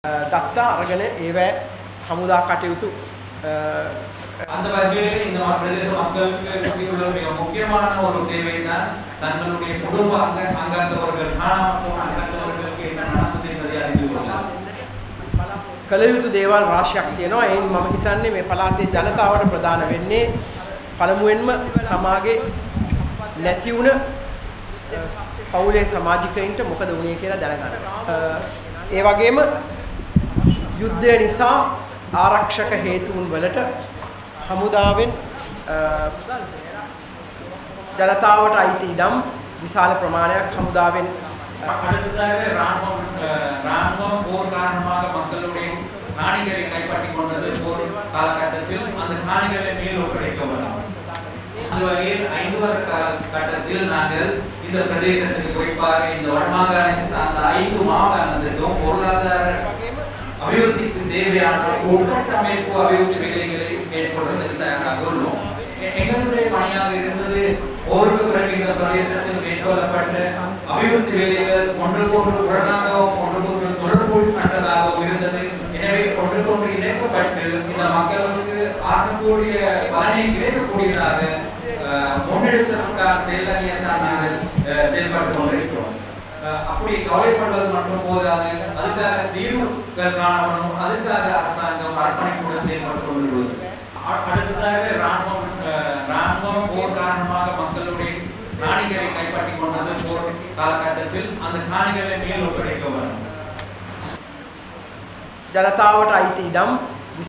ගත්තා අරගෙන ඒවැ හමුදා කටයුතු அந்த வகையில் இந்த பிரதேச மக்களுக்கு உள்ள மிக முக்கியமான ஒரு தேவை தான் தங்களுடைய குடும்ப அங்கத்தவர்கள் காணாமல் போன அங்கத்தவர்களுக்கு என்ன நடந்தது என்பதை அறிந்து கொள்ளலாம். කළ යුතු දේවල් රාශියක් තියෙනවා. එයින් මම හිතන්නේ මේ පළාතේ ජනතාවට ප්‍රදාන වෙන්නේ පළමුවෙන්ම තමාගේ නැති වුණ පවුලේ සමාජිකයින්ට මොකද වුනේ කියලා දැනගන්න. ඒ වගේම යුද්ධය නිසා ආරක්ෂක හේතුන් වලට හමුදාවෙන් ජනතාවට අයිති ඉඩම් විශාල ප්‍රමාණයක් හමුදාවෙන් அடுத்ததாக ராணுவம் போர் காரணமாக மக்களுடைய காணிகளை கைப்பற்றிக் கொண்டது போர் காலகட்டத்தில் அந்த காணிகளை மேல் ஒப்படைக்கப்படும். அந்த வகையில் 5 வருட காலகட்டத்தில் நாங்கள் இந்த பிரதேசத்திற்கு குறிப்பாக இந்த வடமாகாணத்தை சார்ந்த 5 மாகாணத்திற்கும் பொருளாதார அபிவிருத்திக்கு தேவையான உட்கட்டமைப்பு அபிவிருத்தி வேலைகளை மேற்கொள்வதற்கு தயாராக உள்ளோம். எங்களுடைய பணியாக இருந்தது போருக்கு பிறகு இந்த பிரதேசத்தில் மேற்கொள்ளப்பட்ட அபிவிருத்தி வேலைகள் ஒன்றுக்கொன்று உடனாகவும் ஒன்றுக்கொன்று தொடர்பு அற்றதாகவும் இருந்தது. எனவே ஒன்றுக்கொன்று இணைக்கப்பட்டு இந்த மக்களுக்கு ஆகக்கூடிய பலனை கிடைக்கக்கூடியதாக முன்னெடுப்பதற்கான செயல்தான் நாங்கள் செயல்பட்டு கொண்டிருக்கிறோம். அப்படி கவலைப்படுவது மட்டும் போதாது, அதுக்காக தீர்வுகள் காணப்படும், அதுக்காக அரசாங்கம் அர்ப்பணிப்புடன் செயல்பட்டு கொண்டிருக்கிறது. அடுத்ததாக ராணுவம் போர் காரணமாக மக்களுடைய காணிகளை கைப்பற்றிக் கொண்டது போர் காலகட்டத்தில் அந்த காணிகளை மேல் ஒப்படைக்கப்படும். ජනතාවට අයිති ඉඩම්